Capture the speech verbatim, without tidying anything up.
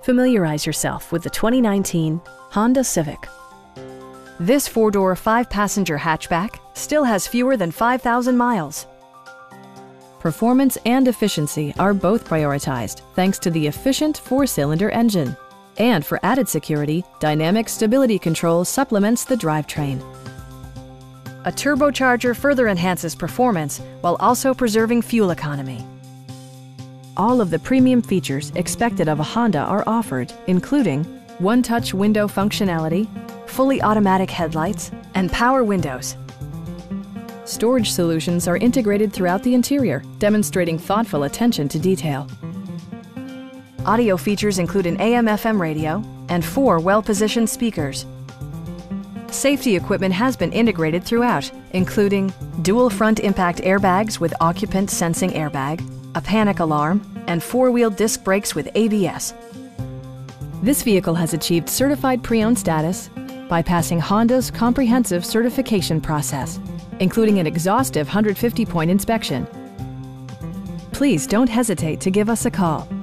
Familiarize yourself with the twenty nineteen Honda Civic. This four-door, five-passenger hatchback still has fewer than five thousand miles. Performance and efficiency are both prioritized thanks to the efficient four-cylinder engine. And for added security, dynamic stability control supplements the drivetrain. A turbocharger further enhances performance while also preserving fuel economy. All of the premium features expected of a Honda are offered, including one-touch window functionality, fully automatic headlights, and power windows. Storage solutions are integrated throughout the interior, demonstrating thoughtful attention to detail. Audio features include an A M F M radio and four well-positioned speakers. Safety equipment has been integrated throughout, including dual front impact airbags with occupant sensing airbag, a panic alarm, and four-wheel disc brakes with A B S. This vehicle has achieved certified pre-owned status by passing Honda's comprehensive certification process, including an exhaustive one hundred fifty point inspection. Please don't hesitate to give us a call.